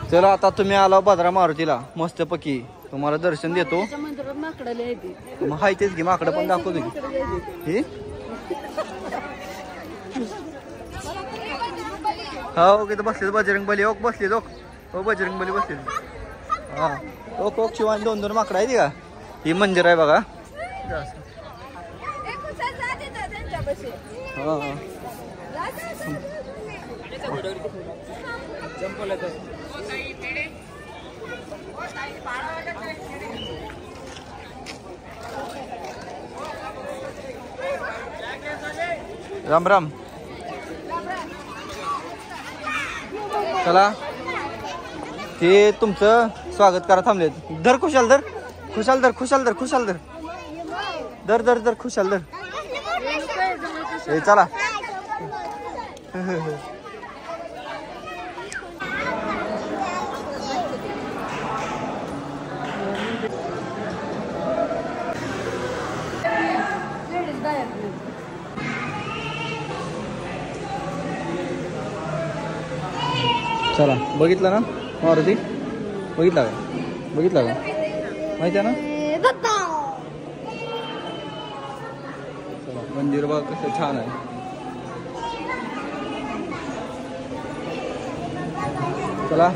चला आता तुम्ही आला भद्रा मारुतीला मस्तपैकी तुम्हाला दर्शन देतो. मग हाय तेच घे माकडं पण दाखवतो की हो किती बसले बजरंग बली ओक बसले लोक हो बजरंग बली बसले. हा ओक ओक शिवाय 2-2 माकडं आहे का. ही मंदिर आहे बघा. राम राम. चला ते तुमचं स्वागत करा थांबलेत. धर खुशाल धर खुशाल धर खुशाल धर खुशाल धर धर धर धर खुशाल धर. हे चला चला. बघितलं ना मारुती बघितला का बघितला का माहिती आहे ना. चला मंदिर बघा कसं छान आहे. चला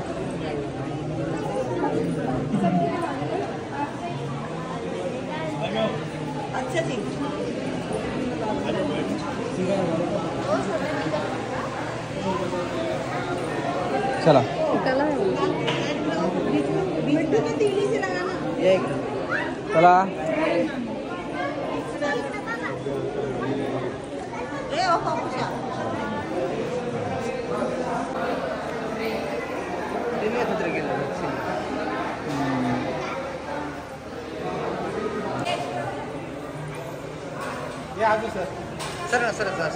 चला चला. सर सर सर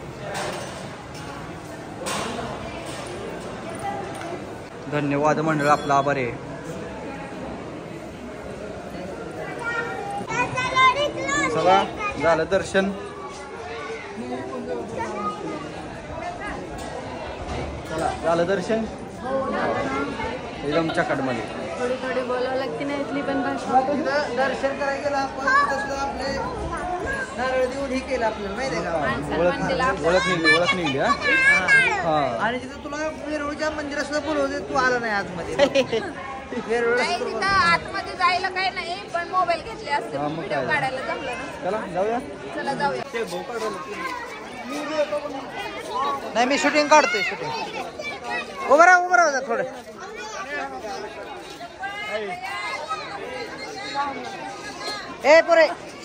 धन्यवाद मंडळ आपला आभार आहे. चला झालं दर्शन. चला झालं दर्शन एकदम चकाटमध्ये. थोडी थोडी बोलावं लागते ना इथली पण भाषा. दर्शन करायला गेला आपण आपले नारळ देऊन हे केलं आपल्याला माहिती आहे का. ओळख निघली हा. आणि तिथं तुला वेरूळच्या मंदिरात सुद्धा बोलवते तू आला नाही आतमध्ये. वेरूळ आतमध्ये जायला काही नाही पण मोबाईल घेतले असते व्हिडिओ काढायला जमलं ना. चला जाऊया. चला जाऊया. नाही मी शूटिंग काढतोय शूटिंग. उभं राहा थोडं. ए पुरे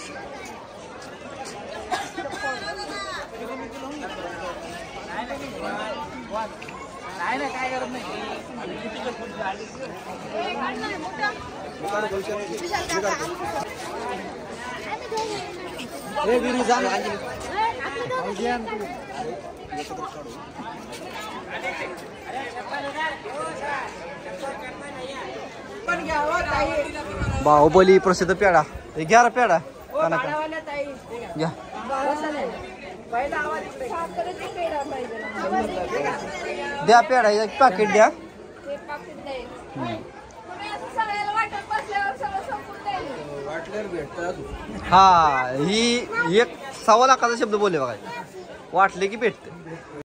नाही ना काय करत नाही. बाहुबली प्रसिद्ध पेढा. हे घ्या पेढा घ्या. द्या पेढा एक पॅकेट द्या. हा ही 1.25 लाखाचा शब्द बोलले बघा. वाटले की भेटते.